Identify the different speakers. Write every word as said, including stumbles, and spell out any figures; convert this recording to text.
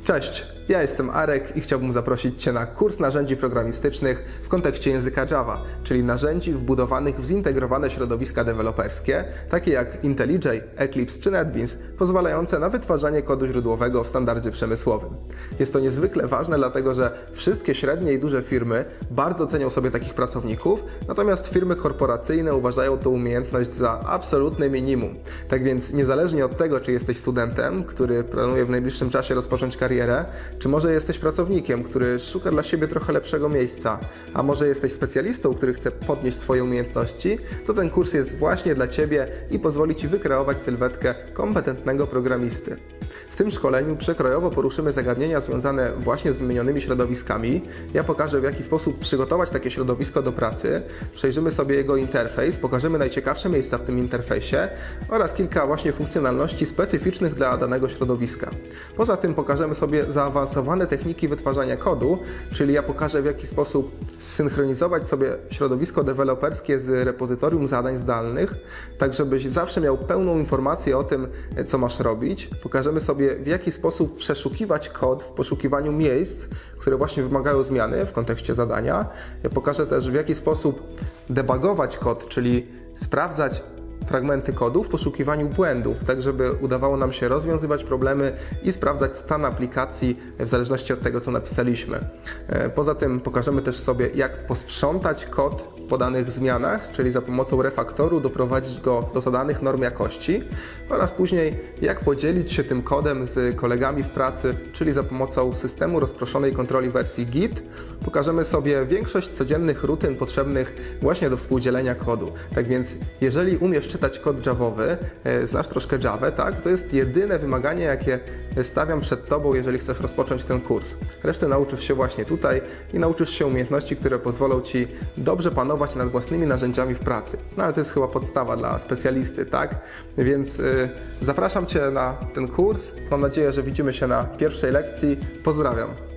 Speaker 1: Cześć, ja jestem Arek i chciałbym zaprosić Cię na kurs narzędzi programistycznych w kontekście języka Java, czyli narzędzi wbudowanych w zintegrowane środowiska deweloperskie, takie jak IntelliJ, Eclipse czy NetBeans, pozwalające na wytwarzanie kodu źródłowego w standardzie przemysłowym. Jest to niezwykle ważne, dlatego że wszystkie średnie i duże firmy bardzo cenią sobie takich pracowników, natomiast firmy korporacyjne uważają tę umiejętność za absolutne minimum. Tak więc niezależnie od tego, czy jesteś studentem, który planuje w najbliższym czasie rozpocząć karierę, czy może jesteś pracownikiem, który szuka dla siebie trochę lepszego miejsca, a może jesteś specjalistą, który chce podnieść swoje umiejętności, to ten kurs jest właśnie dla Ciebie i pozwoli Ci wykreować sylwetkę kompetentnego programisty. W tym szkoleniu przekrojowo poruszymy zagadnienia związane właśnie z wymienionymi środowiskami. Ja pokażę, w jaki sposób przygotować takie środowisko do pracy, przejrzymy sobie jego interfejs, pokażemy najciekawsze miejsca w tym interfejsie oraz kilka właśnie funkcjonalności specyficznych dla danego środowiska. Poza tym pokażemy sobie zaawansowane techniki wytwarzania kodu, czyli ja pokażę, w jaki sposób zsynchronizować sobie środowisko deweloperskie z repozytorium zadań zdalnych, tak żebyś zawsze miał pełną informację o tym, co masz robić. Pokażemy sobie, w jaki sposób przeszukiwać kod w poszukiwaniu miejsc, które właśnie wymagają zmiany w kontekście zadania. Ja pokażę też, w jaki sposób debugować kod, czyli sprawdzać fragmenty kodu w poszukiwaniu błędów, tak żeby udawało nam się rozwiązywać problemy i sprawdzać stan aplikacji w zależności od tego, co napisaliśmy. Poza tym pokażemy też sobie, jak posprzątać kod po danych zmianach, czyli za pomocą refaktoru doprowadzić go do zadanych norm jakości oraz później, jak podzielić się tym kodem z kolegami w pracy, czyli za pomocą systemu rozproszonej kontroli wersji Git. Pokażemy sobie większość codziennych rutyn potrzebnych właśnie do współdzielenia kodu. Tak więc, jeżeli umiesz czytać kod javowy, znasz troszkę Javę, tak? To jest jedyne wymaganie, jakie stawiam przed Tobą, jeżeli chcesz rozpocząć ten kurs. Resztę nauczysz się właśnie tutaj i nauczysz się umiejętności, które pozwolą Ci dobrze panować nad własnymi narzędziami w pracy. No ale to jest chyba podstawa dla specjalisty, tak? Więc yy, zapraszam Cię na ten kurs. Mam nadzieję, że widzimy się na pierwszej lekcji. Pozdrawiam.